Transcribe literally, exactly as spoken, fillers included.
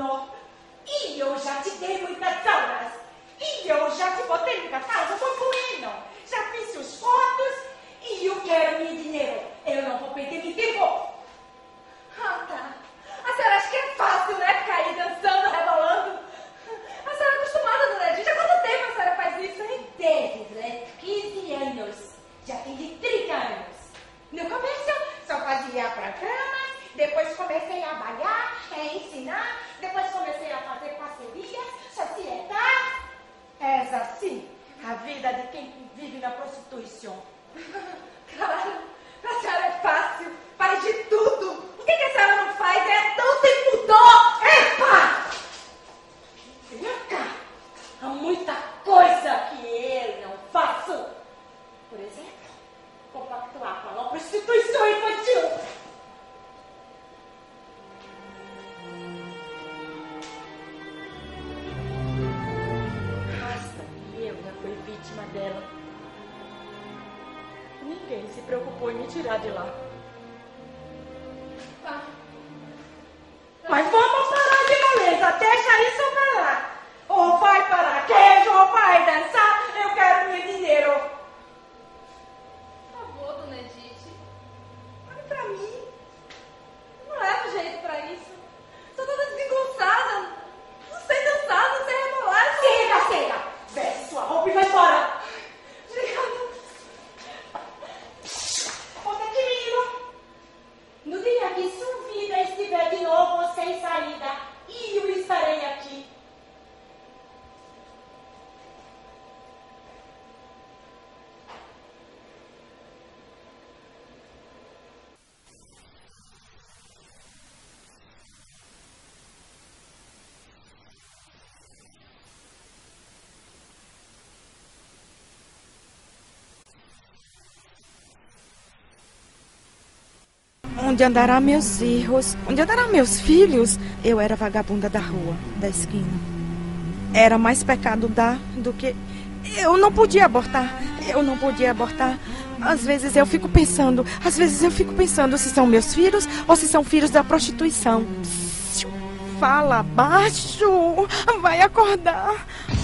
não. E eu já te dei muitas aulas. E eu já te botei no catálogo foi bueno. Já fiz os fotos e eu quero meu dinheiro. Eu não vou perder meu tempo. Ah, tá. A senhora acha que é fácil, né? Ficar aí dançando, rebolando. A senhora é acostumada, dona Edith. Há quanto tempo a senhora faz isso, hein? Desde né? quinze anos. Já tenho trinta anos. No começo, só fazia programas. Depois comecei a trabalhar, a ensinar. Depois comecei a fazer parcerias, sociedade. É assim, a vida de quem vive na prostituição. Claro, a senhora é fácil, faz de tudo. O que, que a senhora não faz? É tão sem pudor. Epa! Vem cá. Há muita coisa que eu não faço. Por exemplo, compactuar com a prostituição infantil. Dela. Ninguém se preocupou em me tirar de lá. Tá. Mas vamos parar de moleza, deixa isso pra lá. Ou vai para queijo, ou vai dançar, eu quero meu dinheiro. Por favor, dona Edith. Olha pra mim. Não leva jeito pra isso. Tô toda desengonçada. Não sei dançar, não sei rebolar. Chega, chega. Veste sua roupa e vai embora. No dia que sua vida estiver de novo sem saída, eu estarei aqui. Onde andará meus filhos? Onde andará meus filhos? Eu era vagabunda da rua, da esquina. Era mais pecado dar do que... Eu não podia abortar. Eu não podia abortar. Às vezes eu fico pensando, às vezes eu fico pensando se são meus filhos ou se são filhos da prostituição. Fala baixo, vai acordar.